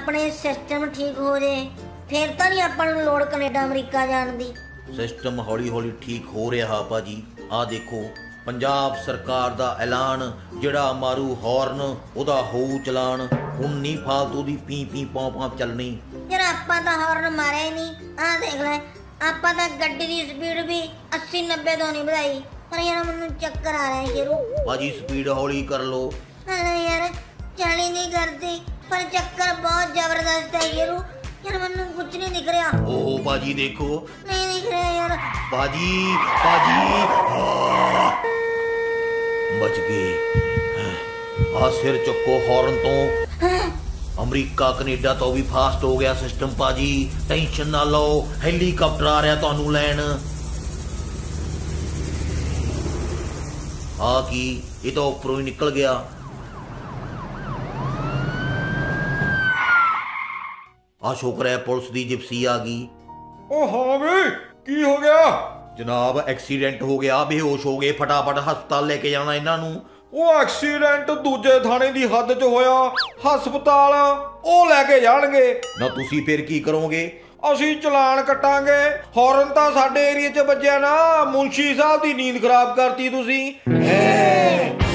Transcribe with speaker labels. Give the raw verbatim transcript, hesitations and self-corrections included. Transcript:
Speaker 1: अपने सिस्टम ठीक हो जाए फिर तो नहीं अपन नूं लोड़ कनेडा अमरीका जाण दी।
Speaker 2: सिस्टम हौली हौली ठीक हो रहा भाजी। आ देखो पंजाब सरकार दा ऐलान, जिहड़ा मारू हॉर्न उहदा होऊ चलान। हुण नहीं फालतू दी पी पी पौ पौ चलनी।
Speaker 1: यार आपां तां हॉर्न मारिया ही नहीं। आ देख लै आपां तां गड्डी दी स्पीड भी अस्सी नब्बे तो नहीं बढ़ाई। पर यार मैनूं चक्कर आ रहा है शेरू।
Speaker 2: भाजी स्पीड हौली कर लो।
Speaker 1: अरे यार चाली नहीं करती पर चक्कर बहुत जबरदस्त है शेरू। यार मैनूं कुछ नहीं दिख रहा।
Speaker 2: ओह भाजी देखो
Speaker 1: नहीं दिख रहा यार।
Speaker 2: भाजी भाजी बच गए। आ सिर चुको हॉर्न तो। अमरीका कनेडा तो भी फास्ट हो गया सिस्टम भाजी। टेंशन ना लो, हेलीकॉप्टर आ रहा तुहानू लैन। आ की ये तो उपरों ही निकल गया। आ शुक्र है पुलिस दी जिप्सी आ गई।
Speaker 3: ओ हाँ वे की हो गया?
Speaker 2: जनाब एक्सीडेंट हो गया, बेहोश हो गए, फटाफट हस्पताल लेके जाना इन्हां नूं।
Speaker 3: ਉਹ ਐਕਸੀਡੈਂਟ ਦੂਜੇ ਥਾਣੇ ਦੀ ਹੱਦ 'ਚ ਹੋਇਆ, ਹਸਪਤਾਲ ਉਹ ਲੈ ਕੇ ਜਾਣਗੇ।
Speaker 2: ਨਾ ਤੁਸੀਂ ਫਿਰ ਕੀ ਕਰੋਗੇ?
Speaker 3: ਅਸੀਂ ਚਲਾਨ ਕੱਟਾਂਗੇ। ਹੌਰਨ ਤਾਂ ਸਾਡੇ ਏਰੀਏ 'ਚ ਵੱਜਿਆ ਨਾ, ਮੁਨਸ਼ੀ ਸਾਹਿਬ ਦੀ ਨੀਂਦ ਖਰਾਬ ਕਰਤੀ ਤੁਸੀਂ।